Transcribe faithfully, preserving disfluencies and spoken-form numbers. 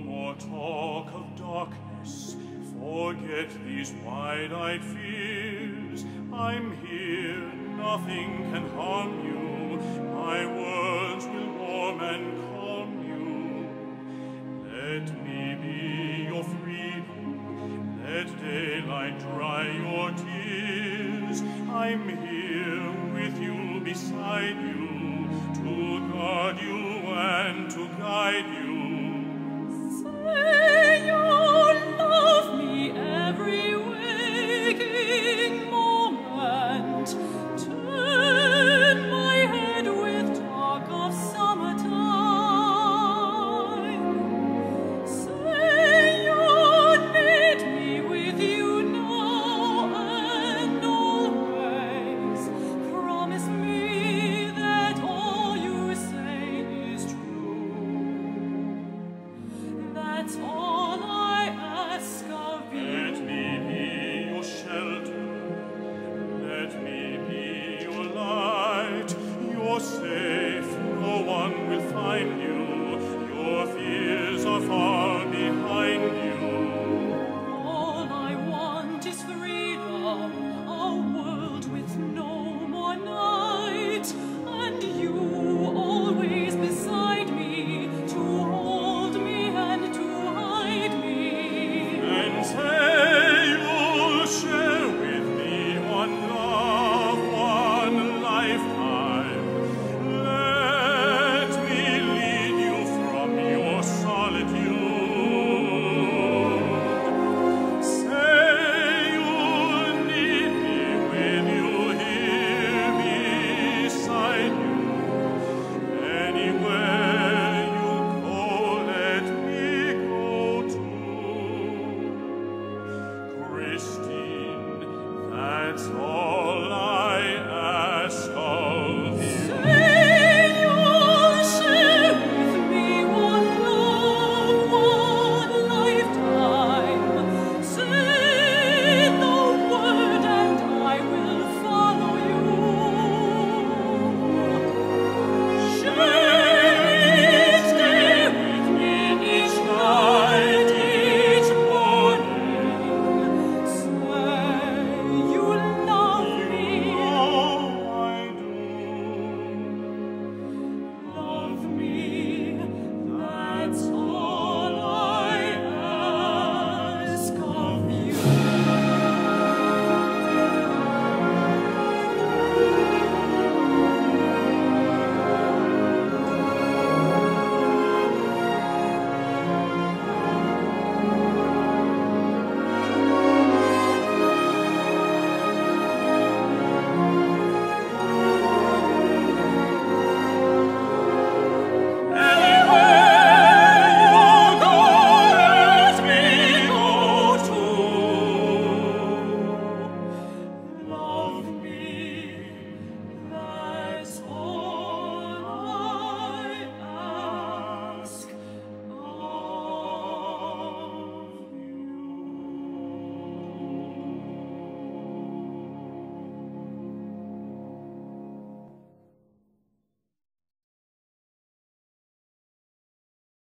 more talk of darkness, forget these wide-eyed fears. I'm here, nothing can harm you, my words will warm and calm you. Let me be your freedom, let daylight dry your tears. I'm here with you, beside you, to guard you and to guide you. Say you love me every waking moment. Turn my head with talk of summertime. Say you need me with you now and always. Promise me that all you say is true. That's all I ask of you. Let me be your shelter, let me be your light. You're safe, no one will find you, your fears are far behind you. All I want is freedom, a world with no more night, and you always beside me, to hold me and to hide me. And say you'll share with me one love, one lifetime. Let me lead you from your solitude. Say you'll need me with you here beside you. Anywhere you go, let me go too. Christine, that's all.